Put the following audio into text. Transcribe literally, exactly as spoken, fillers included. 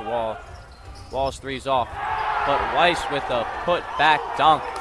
Wall. Wall's three's off. But Weiss with a put back dunk.